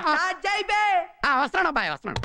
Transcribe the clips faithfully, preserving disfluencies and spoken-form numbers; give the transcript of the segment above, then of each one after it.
వస్తున్నాను బాయ్ వస్తున్నాను.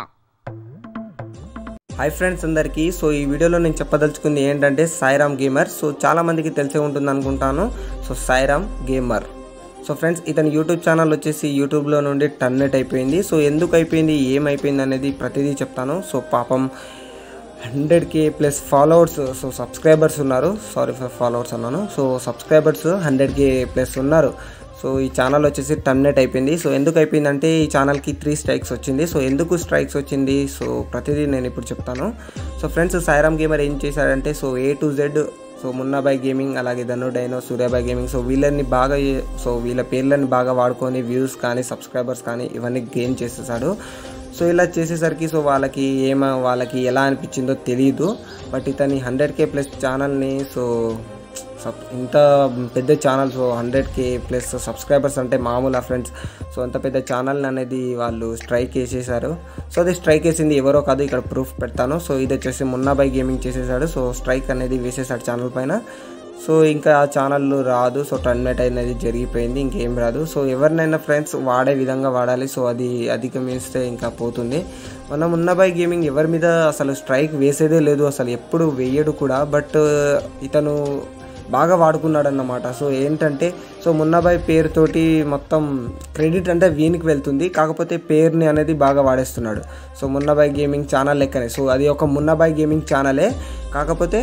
Hi friends అందరికీ. సో ఈ వీడియోలో నేను చెప్పదలుచుకుంది ఏంటంటే సాయిరామ్ గేమర్. సో చాలామందికి తెలిసే ఉంటుంది అనుకుంటాను. So Sairam gamer. So friends ఇతని యూట్యూబ్ ఛానల్ వచ్చేసి యూట్యూబ్లో నుండి టర్నెట్ అయిపోయింది. సో ఎందుకు అయిపోయింది, ఏమైపోయింది అనేది ప్రతిదీ చెప్తాను. సో పాపం hundred K plus followers, so subscribers ఉన్నారు. సారీ ఫర్ ఫాలోవర్స్ అన్నాను. So subscribers hundred K plus ఉన్నారు. సో ఈ ఛానల్ వచ్చేసి టర్మినేట్ అయిపోయింది. సో ఎందుకు అయిపోయిందంటే ఈ ఛానల్కి త్రీ స్ట్రైక్స్ వచ్చింది. సో ఎందుకు స్ట్రైక్స్ వచ్చింది, సో ప్రతిదీ నేను ఇప్పుడు చెప్తాను. సో ఫ్రెండ్స్ సాయిరామ్ గేమర్ ఏం చేశాడంటే so A to Z, so Munnabhai gaming, అలాగే Dhanu dino, Suryabhai gaming, so వీళ్ళని బాగా సో వీళ్ళ పేర్లని బాగా వాడుకొని వ్యూస్ కానీ సబ్స్క్రైబర్స్ కానీ ఇవన్నీ గెయిన్ చేసేసాడు. సో ఇలా చేసేసరికి సో వాళ్ళకి ఏమో వాళ్ళకి ఎలా అనిపించిందో తెలియదు. బట్ ఇతని హండ్రెడ్ కే ప్లస్ ఛానల్ని, సో సబ్ ఇంత పెద్ద channel, so hundred K plus subscribers అంటే మామూలు ఫ్రెండ్స్. సో అంత పెద్ద ఛానల్ అనేది వాళ్ళు స్ట్రైక్ వేసేసారు. సో అది స్ట్రైక్ వేసింది ఎవరో కాదు, ఇక్కడ ప్రూఫ్ పెడతాను. సో ఇది వచ్చేసి మున్నాబాయ్ గేమింగ్ చేసేసాడు. సో స్ట్రైక్ అనేది వేసేసాడు ఛానల్ పైన. సో ఇంకా ఆ ఛానల్ రాదు. సో టర్మినేట్ అనేది జరిగిపోయింది, ఇంకేం రాదు. సో ఎవరినైనా ఫ్రెండ్స్ వాడే విధంగా వాడాలి. సో అది అధిగమిస్తే ఇంకా పోతుంది. మన మున్నాబాయ్ గేమింగ్ ఎవరి మీద అసలు స్ట్రైక్ వేసేదే లేదు, అసలు ఎప్పుడు వేయడు కూడా. బట్ ఇతను బాగా వాడుకున్నాడు అన్నమాట. సో ఏంటంటే సో మున్నాబాయ్ పేరుతోటి మొత్తం క్రెడిట్ అంటే వీనికి వెళ్తుంది, కాకపోతే పేరుని అనేది బాగా వాడేస్తున్నాడు. సో మున్నాబాయ్ గేమింగ్ ఛానల్ లెక్కనే. సో అది ఒక మున్నాబాయ్ గేమింగ్ ఛానలే, కాకపోతే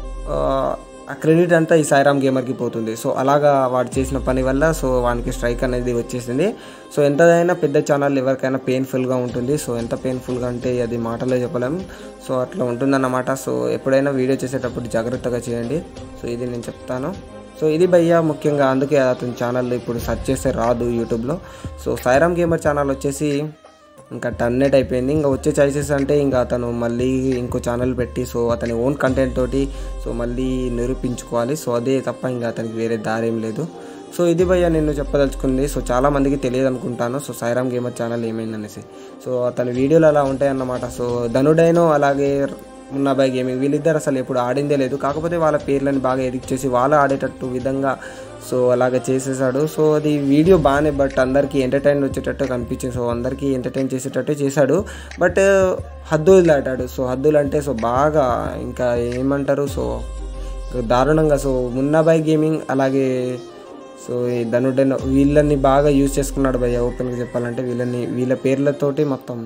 ఆ క్రెడిట్ అంతా ఈ సాయిరామ్ గేమర్కి పోతుంది. సో అలాగా వాడు చేసిన పని వల్ల సో వానికి స్ట్రైక్ అనేది వచ్చేసింది. సో ఎంతదైనా పెద్ద ఛానల్ ఎవరికైనా పెయిన్ఫుల్గా ఉంటుంది. సో ఎంత పెయిన్ఫుల్గా అంటే అది మాటలో చెప్పలేం. సో అట్లా ఉంటుందన్నమాట. సో ఎప్పుడైనా వీడియో చేసేటప్పుడు జాగ్రత్తగా చేయండి. సో ఇది నేను చెప్తాను. సో ఇది భయ్యా ముఖ్యంగా, అందుకే అతని ఛానల్ ఇప్పుడు సెర్చ్ చేస్తే రాదు యూట్యూబ్లో. సో సాయిరామ్ గేమర్ ఛానల్ వచ్చేసి ఇంకా టర్మినేట్ అయిపోయింది. ఇంకా వచ్చే చాయిసెస్ అంటే ఇంకా అతను మళ్ళీ ఇంకో ఛానల్ పెట్టి సో అతని ఓన్ కంటెంట్ తోటి సో మళ్ళీ నిరూపించుకోవాలి. సో అదే తప్ప ఇంకా అతనికి వేరే దారి ఏం లేదు. సో ఇది భయ్యా నేను చెప్పదలుచుకుంది. సో చాలామందికి తెలియదు అనుకుంటాను సో సాయిరామ్ గేమర్ ఛానల్ ఏమైందనేసి. సో అతని వీడియోలు అలా ఉంటాయన్నమాట. సో ధను డైనో అలాగే మున్నాబాయ్ గేమింగ్ వీళ్ళిద్దరు అసలు ఎప్పుడు ఆడిందే లేదు, కాకపోతే వాళ్ళ పేర్లను బాగా ఎడిట్ చేసి వాళ్ళు ఆడేటట్టు విధంగా సో అలాగ చేసేసాడు. సో అది వీడియో బాగానే, బట్ అందరికీ ఎంటర్టైన్ వచ్చేటట్టు కనిపించింది. సో అందరికీ ఎంటర్టైన్ చేసేటట్టు చేశాడు, బట్ హద్దులు దాటాడు. సో హద్దులు అంటే సో బాగా ఇంకా ఏమంటారు సో దారుణంగా. సో మున్నాబాయ్ గేమింగ్ అలాగే సో ఈ ధను డైనో వీళ్ళని బాగా యూజ్ చేసుకున్నాడు భయ్య. ఓపెన్గా చెప్పాలంటే వీళ్ళని వీళ్ళ పేర్లతోటి మొత్తం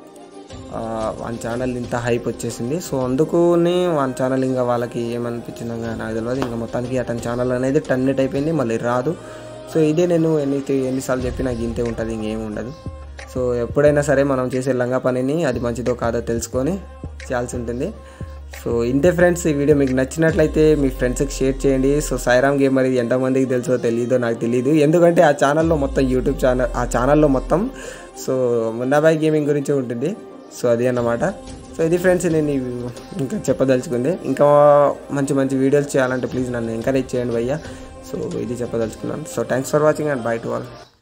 వన్ ఛానల్ ఇంత హైప్ వచ్చేసింది. సో అందుకుని వన్ ఛానల్ ఇంకా వాళ్ళకి ఏమనిపించిందో నాకు తెలియదు. ఇంకా మొత్తానికి అతని ఛానల్ అనేది టర్మినేట్ అయిపోయింది, మళ్ళీ రాదు. సో ఇదే నేను ఎన్ని ఎన్నిసార్లు చెప్పి నాకు ఇంతే ఉంటుంది, ఇంకేం ఉండదు. సో ఎప్పుడైనా సరే మనం చేసే లంగా పనిని అది మంచిదో కాదో తెలుసుకొని చేయాల్సి ఉంటుంది. సో ఇంతే ఫ్రెండ్స్, ఈ వీడియో మీకు నచ్చినట్లయితే మీ ఫ్రెండ్స్కి షేర్ చేయండి. సో సాయిరామ్ గేమర్ ఇది ఎంతమందికి తెలుసో తెలియదో నాకు తెలియదు, ఎందుకంటే ఆ ఛానల్లో మొత్తం యూట్యూబ్ ఛానల్ ఆ ఛానల్లో మొత్తం సో మున్నాబాయ్ గేమింగ్ గురించి ఉంటుంది. సో అది అన్నమాట. సో ఇది ఫ్రెండ్స్ నేను ఇంకా చెప్పదలుచుకుంది. ఇంకా మంచి మంచి వీడియోలు చేయాలంటే ప్లీజ్ నన్ను ఎంకరేజ్ చేయండి భయ్యా. సో ఇది చెప్పదలుచుకున్నాను. So thanks for watching and bye to all.